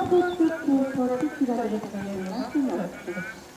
積極的に調理しられるというなしのです。